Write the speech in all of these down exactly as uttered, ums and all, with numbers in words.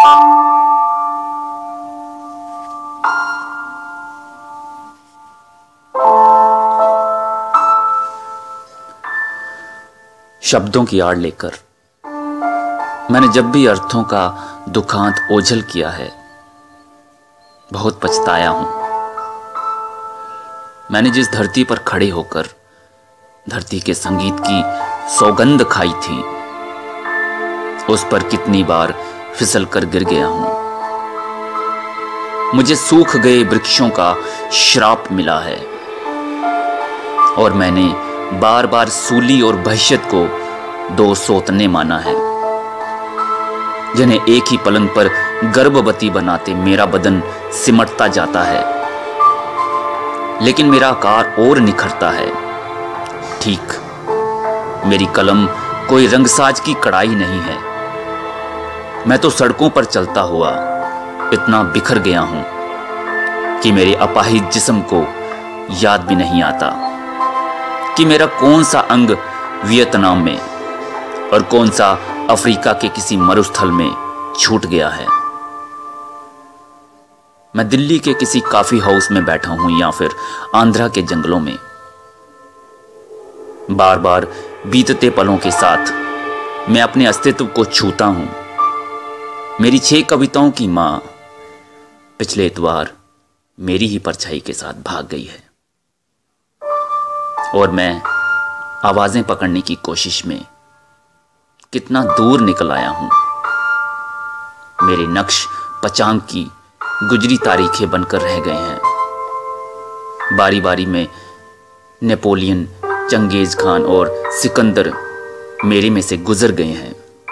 शब्दों की आड़ लेकर मैंने जब भी अर्थों का दुखांत ओझल किया है, बहुत पछताया हूं। मैंने जिस धरती पर खड़े होकर धरती के संगीत की सौगंध खाई थी, उस पर कितनी बार फिसल कर गिर गया हूं। मुझे सूख गए वृक्षों का श्राप मिला है और मैंने बार बार सूली और बहशत को दो सौतने माना है, जिन्हें एक ही पलंग पर गर्भवती बनाते मेरा बदन सिमटता जाता है, लेकिन मेरा आकार और निखरता है। ठीक, मेरी कलम कोई रंगसाज की कड़ाई नहीं है। मैं तो सड़कों पर चलता हुआ इतना बिखर गया हूं कि मेरे अपाहिज जिस्म को याद भी नहीं आता कि मेरा कौन सा अंग वियतनाम में और कौन सा अफ्रीका के किसी मरुस्थल में छूट गया है। मैं दिल्ली के किसी कॉफी हाउस में बैठा हूं या फिर आंध्रा के जंगलों में। बार बार बीतते पलों के साथ मैं अपने अस्तित्व को छूता हूं। मेरी छह कविताओं की मां पिछले इतवार मेरी ही परछाई के साथ भाग गई है और मैं आवाजें पकड़ने की कोशिश में कितना दूर निकल आया हूं। मेरे नक्श पचांग की गुजरी तारीखें बनकर रह गए हैं। बारी बारी में नेपोलियन, चंगेज खान और सिकंदर मेरे में से गुजर गए हैं।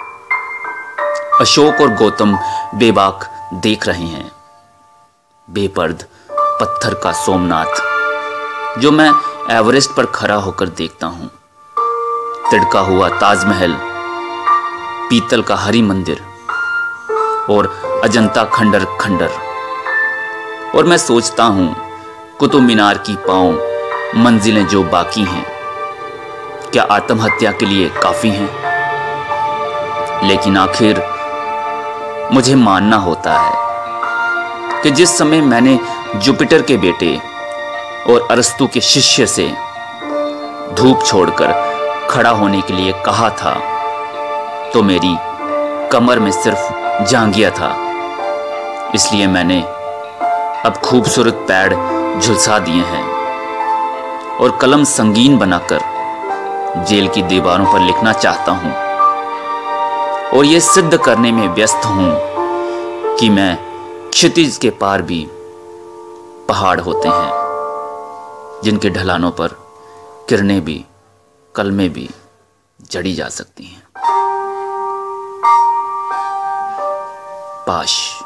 अशोक और गौतम बेबाक देख रहे हैं। बेपर्द पत्थर का सोमनाथ जो मैं एवरेस्ट पर खड़ा होकर देखता हूं, तिड़का हुआ ताजमहल, पीतल का हरि मंदिर और अजंता खंडर खंडर। और मैं सोचता हूं, कुतुब मीनार की पांव मंजिलें जो बाकी हैं, क्या आत्महत्या के लिए काफी हैं? लेकिन आखिर मुझे मानना होता है कि जिस समय मैंने जुपिटर के बेटे और अरस्तु के शिष्य से धूप छोड़कर खड़ा होने के लिए कहा था, तो मेरी कमर में सिर्फ जांघिया था। इसलिए मैंने अब खूबसूरत पैड झुलसा दिए हैं और कलम संगीन बनाकर जेल की दीवारों पर लिखना चाहता हूं और यह सिद्ध करने में व्यस्त हूं कि मैं क्षितिज के पार भी पहाड़ होते हैं, जिनके ढलानों पर किरणें भी, कलमें भी जड़ी जा सकती हैं। पाश।